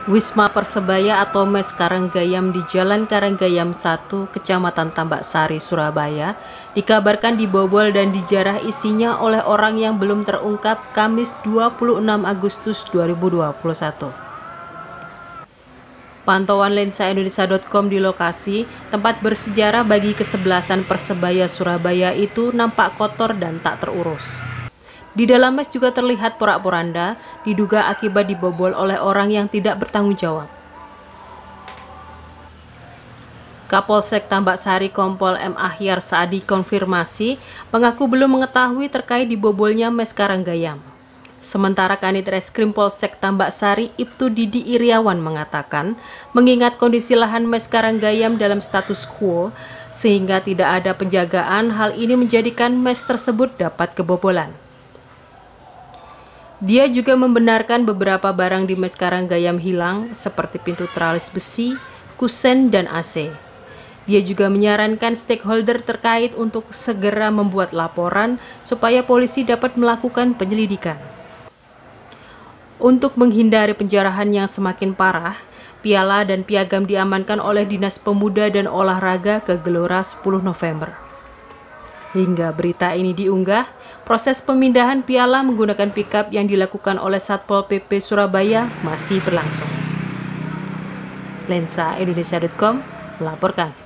Wisma Persebaya atau Mes Karanggayam di Jalan Karanggayam 1, Kecamatan Tambak Sari, Surabaya, dikabarkan dibobol dan dijarah isinya oleh orang yang belum terungkap Kamis 26 Agustus 2021. Pantauan lensaindonesia.com di lokasi, tempat bersejarah bagi kesebelasan Persebaya Surabaya itu nampak kotor dan tak terurus. Di dalam mes juga terlihat porak-poranda, diduga akibat dibobol oleh orang yang tidak bertanggung jawab. Kapolsek Tambak Sari Kompol M. Ahyar Saadi konfirmasi mengaku belum mengetahui terkait dibobolnya mes Karanggayam. Sementara Kanit Reskrim Polsek Tambak Sari Ibtu Didi Iriawan mengatakan, mengingat kondisi lahan mes Karanggayam dalam status quo, sehingga tidak ada penjagaan, hal ini menjadikan mes tersebut dapat kebobolan. Dia juga membenarkan beberapa barang di mes Karanggayam hilang, seperti pintu tralis besi, kusen, dan AC. Dia juga menyarankan stakeholder terkait untuk segera membuat laporan supaya polisi dapat melakukan penyelidikan. Untuk menghindari penjarahan yang semakin parah, piala dan piagam diamankan oleh Dinas Pemuda dan Olahraga ke Gelora 10 November. Hingga berita ini diunggah, proses pemindahan piala menggunakan pickup yang dilakukan oleh Satpol PP Surabaya masih berlangsung. lensaindonesia.com melaporkan.